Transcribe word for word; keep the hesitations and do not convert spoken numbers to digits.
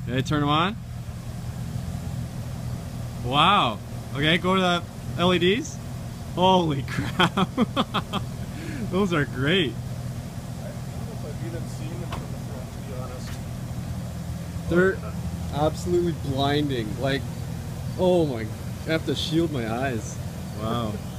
Okay, turn them on. Wow. Okay, go to the L E Ds. Holy crap. Those are great. I don't know if I've even seen them from the front, to be honest. They're absolutely blinding. Like, oh my, I have to shield my eyes. Wow.